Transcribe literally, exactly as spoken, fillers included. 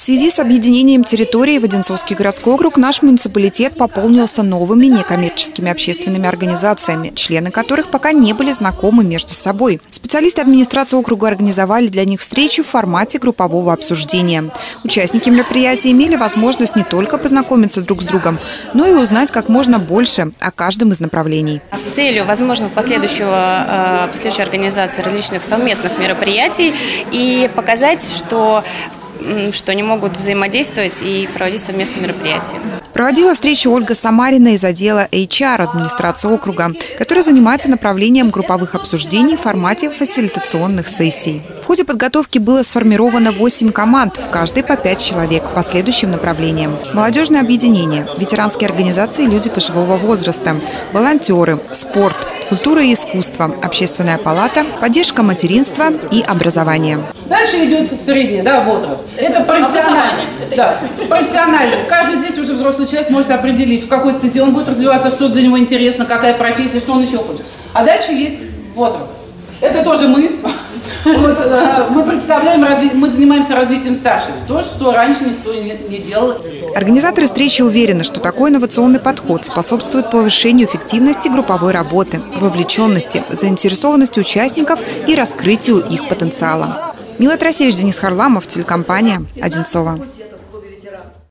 связи с объединением территории в Одинцовский городской округ наш муниципалитет пополнился новыми некоммерческими общественными организациями, члены которых пока не были знакомы между собой. Специалисты администрации округа организовали для них встречу в формате группового обсуждения. Участники мероприятия имели возможность не только познакомиться друг с другом, но и узнать как можно больше о каждом из направлений. С целью возможных последующего, последующей организации различных совместных мероприятий и показать, что что они могут взаимодействовать и проводить совместные мероприятия. Проводила встречу Ольга Самарина из отдела эйч ар администрации округа, которая занимается направлением групповых обсуждений в формате фасилитационных сессий. В ходе подготовки было сформировано восемь команд, в каждой по пять человек по следующим направлениям. Молодежное объединение, ветеранские организации «Люди пожилого возраста», волонтеры, спорт, культура и искусство, общественная палата, поддержка материнства и образования. Дальше идет средний, да, возраст. Это профессиональный. Да, профессиональный. Каждый здесь уже взрослый человек может определить, в какой стадии он будет развиваться, что для него интересно, какая профессия, что он еще хочет. А дальше есть возраст. Это тоже мы. Вот, мы представляем, мы занимаемся развитием старших. То, что раньше никто не делал. Организаторы встречи уверены, что такой инновационный подход способствует повышению эффективности групповой работы, вовлеченности, заинтересованности участников и раскрытию их потенциала. Мила Трасевич, Денис Харламов, телекомпания «Одинцово».